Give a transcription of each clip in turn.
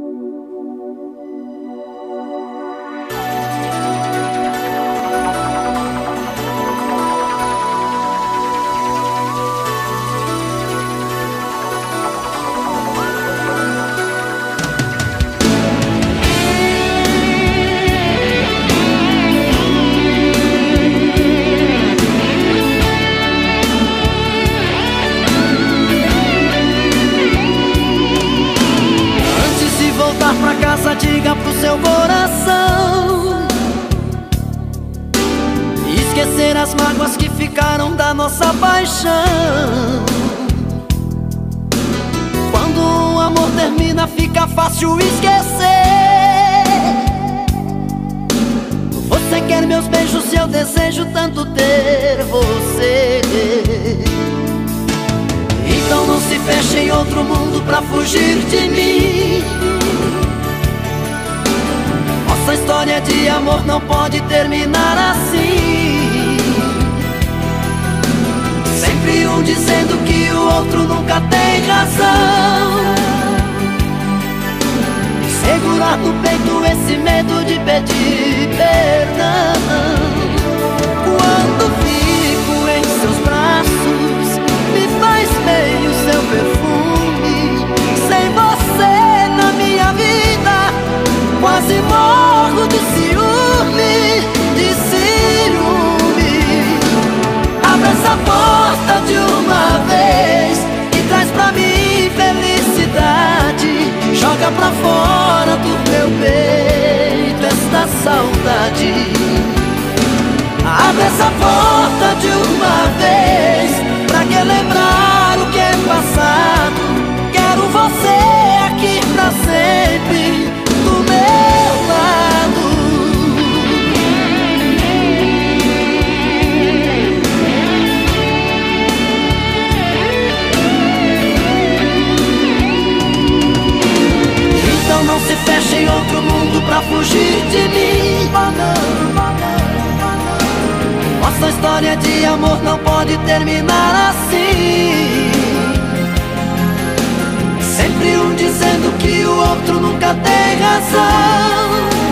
Diga pro seu coração esquecer as mágoas que ficaram da nossa paixão. Quando o amor termina fica fácil esquecer. Você quer meus beijos e eu desejo tanto ter você. Então não se feche em outro mundo pra fugir de mim. Nossa história de amor não pode terminar assim. Sempre um dizendo que o outro nunca tem razão. Segurar no peito esse medo de pedir perdão. Quando fico em seus braços, me faz bem o seu perfume. Sem você na minha vida, quase morro de ciúme, de ciúme. Abre essa porta de uma vez e traz pra mim felicidade. Joga pra fora do meu peito esta saudade. Abre essa porta de uma vez, pra que lembrar o que é passado. Quero você aqui pra sempre do meu lado. Então não se feche em outro mundo pra fugir de mim. Nossa história de amor não pode terminar assim. Sempre um dizendo que o outro nunca tem razão.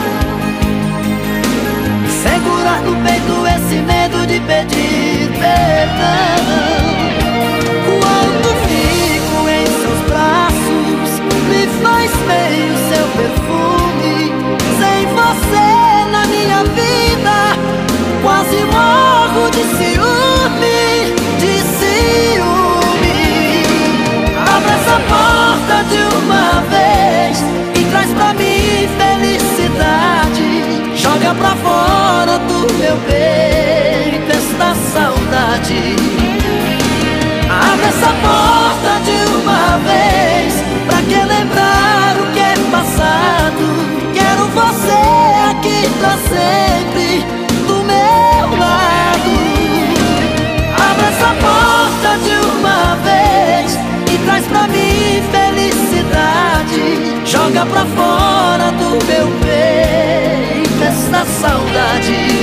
Segurar no peito esse medo de pedir perdão. Quando fico em seus braços, me faz bem o seu perfume. Sem você na minha vida, quase morro de ciúme, de ciúme. Abre essa porta de uma vez e traz pra mim felicidade. Joga pra fora do meu peito esta saudade. Abre essa porta de uma vez, pra que lembrar o que é passado. Quero você aqui pra sempre do meu lado. Abre essa porta de uma vez e traz pra mim felicidade. Joga pra fora do meu peito esta saudade.